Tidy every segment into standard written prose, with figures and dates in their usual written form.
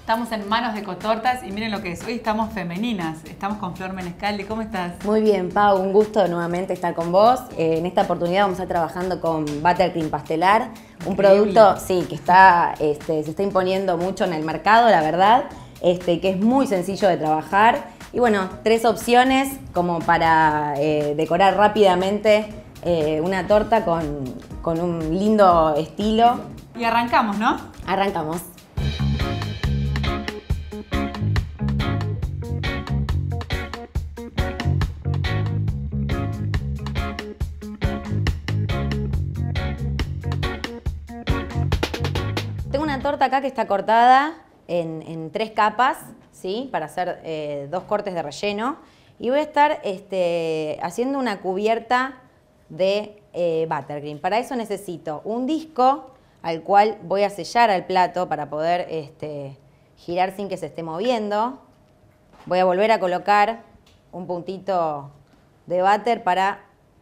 Estamos en Manos de Cotortas y miren lo que es. Hoy estamos femeninas. Estamos con Flor Menescaldi. ¿Cómo estás? Muy bien, Pau. Un gusto nuevamente estar con vos. En esta oportunidad vamos a estar trabajando con Buttercream Pastelar. Un producto, sí, que se está imponiendo mucho en el mercado, la verdad. Que es muy sencillo de trabajar. Y bueno, 3 opciones como para decorar rápidamente una torta con un lindo estilo. Y arrancamos, ¿no? Arrancamos. Tengo una torta acá que está cortada en 3 capas, ¿sí? Para hacer 2 cortes de relleno. Y voy a estar haciendo una cubierta de Buttercream. Para eso necesito un disco al cual voy a sellar al plato para poder girar sin que se esté moviendo. Voy a volver a colocar un puntito de butter para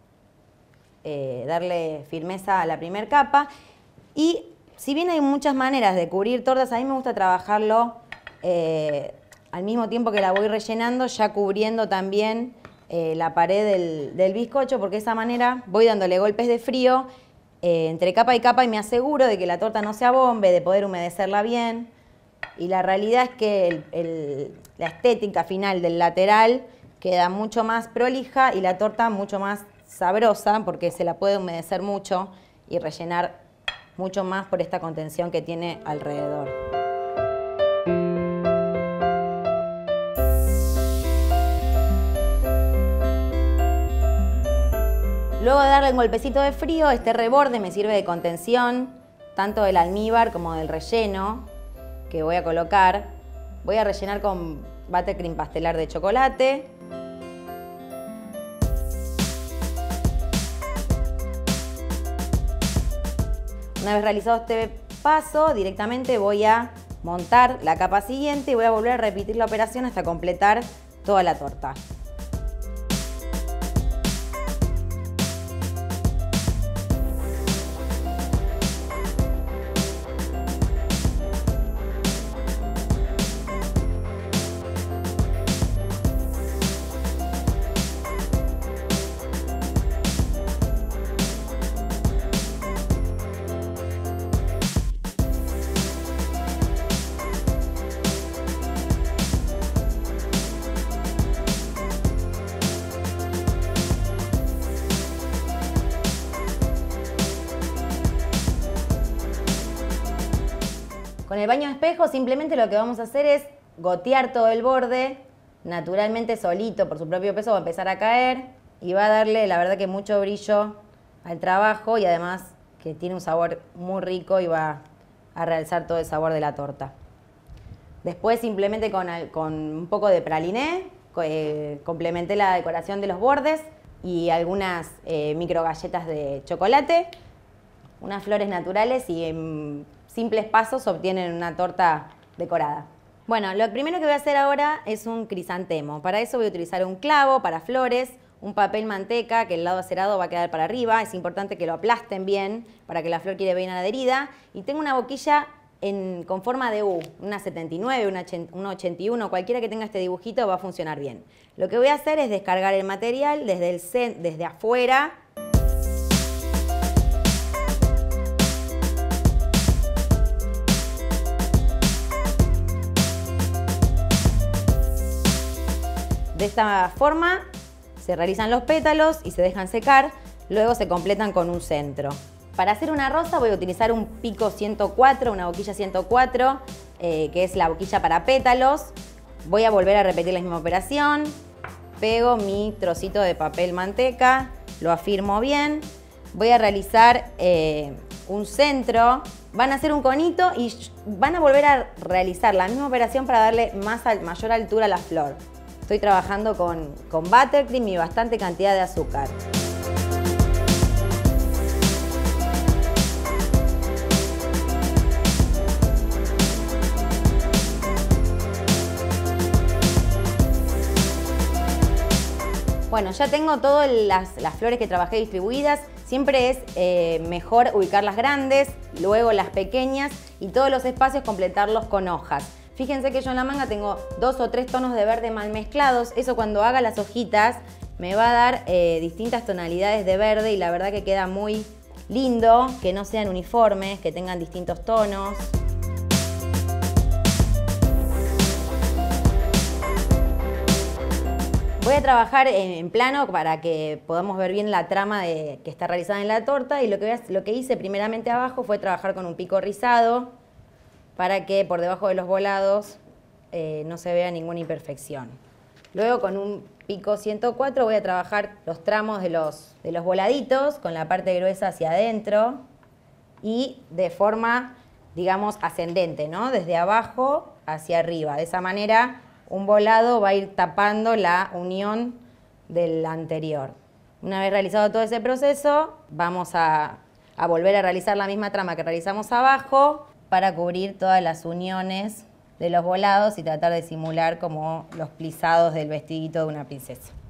darle firmeza a la primera capa. Y si bien hay muchas maneras de cubrir tortas, a mí me gusta trabajarlo al mismo tiempo que la voy rellenando, ya cubriendo también la pared del bizcocho, porque de esa manera voy dándole golpes de frío entre capa y capa y me aseguro de que la torta no se abombe, de poder humedecerla bien. Y la realidad es que la estética final del lateral queda mucho más prolija y la torta mucho más sabrosa, porque se la puede humedecer mucho y rellenar mucho más por esta contención que tiene alrededor. Luego de darle un golpecito de frío, este reborde me sirve de contención, tanto del almíbar como del relleno que voy a colocar. Voy a rellenar con Buttercream Pastelar de chocolate. Una vez realizado este paso, directamente voy a montar la capa siguiente y voy a volver a repetir la operación hasta completar toda la torta. Con el baño de espejo simplemente lo que vamos a hacer es gotear todo el borde, naturalmente solito por su propio peso va a empezar a caer y va a darle la verdad que mucho brillo al trabajo y además que tiene un sabor muy rico y va a realzar todo el sabor de la torta. Después simplemente con un poco de praliné complementé la decoración de los bordes y algunas micro galletas de chocolate, unas flores naturales y en simples pasos obtienen una torta decorada. Bueno, lo primero que voy a hacer ahora es un crisantemo. Para eso voy a utilizar un clavo para flores, un papel manteca que el lado acerado va a quedar para arriba. Es importante que lo aplasten bien para que la flor quede bien adherida. Y tengo una boquilla con forma de U, una 79, una 81, cualquiera que tenga este dibujito va a funcionar bien. Lo que voy a hacer es descargar el material desde afuera. De esta forma se realizan los pétalos y se dejan secar, luego se completan con un centro. Para hacer una rosa voy a utilizar un pico 104, una boquilla 104, que es la boquilla para pétalos. Voy a volver a repetir la misma operación, pego mi trocito de papel manteca, lo afirmo bien, voy a realizar un centro, van a hacer un conito y van a volver a realizar la misma operación para darle mayor altura a la flor. Estoy trabajando con Buttercream y bastante cantidad de azúcar. Bueno, ya tengo todas las flores que trabajé distribuidas. Siempre es mejor ubicar las grandes, luego las pequeñas y todos los espacios completarlos con hojas. Fíjense que yo en la manga tengo 2 o 3 tonos de verde mal mezclados. Eso cuando haga las hojitas me va a dar distintas tonalidades de verde y la verdad que queda muy lindo, que no sean uniformes, que tengan distintos tonos. Voy a trabajar en plano para que podamos ver bien la trama que está realizada en la torta y lo que hice primeramente abajo fue trabajar con un pico rizado para que por debajo de los volados no se vea ninguna imperfección. Luego con un pico 104 voy a trabajar los tramos de los voladitos con la parte gruesa hacia adentro y de forma, digamos, ascendente, ¿no? Desde abajo hacia arriba. De esa manera un volado va a ir tapando la unión del anterior. Una vez realizado todo ese proceso, vamos a volver a realizar la misma trama que realizamos abajo para cubrir todas las uniones de los volados y tratar de simular como los plisados del vestidito de una princesa.